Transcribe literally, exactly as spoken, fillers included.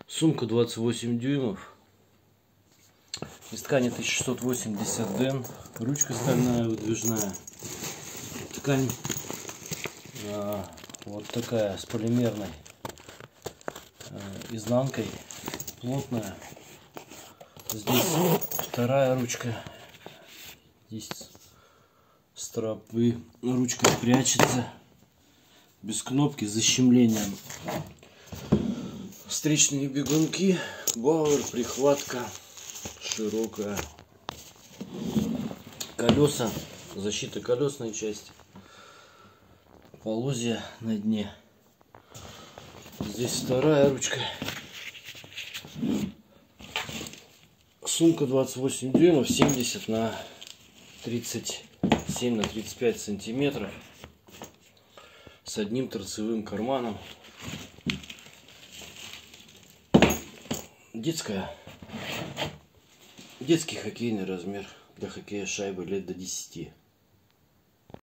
Сумка двадцать восемь дюймов. Из ткани тысяча шестьсот восемьдесят ден. Ручка стальная выдвижная. Ткань а, вот такая, с полимерной а, изнанкой. Плотная. Здесь вторая ручка. Здесь стропы. Ручка прячется. Без кнопки, с защемлением. Встречные бегунки. Бауэр, прихватка широкая. Колеса. Защита колесной части. Полозья на дне. Здесь вторая ручка. Сумка двадцать восемь дюймов, семьдесят на тридцать семь на тридцать пять сантиметров. С одним торцевым карманом. Детская. Детский хоккейный размер. Для хоккея шайбы лет до десяти.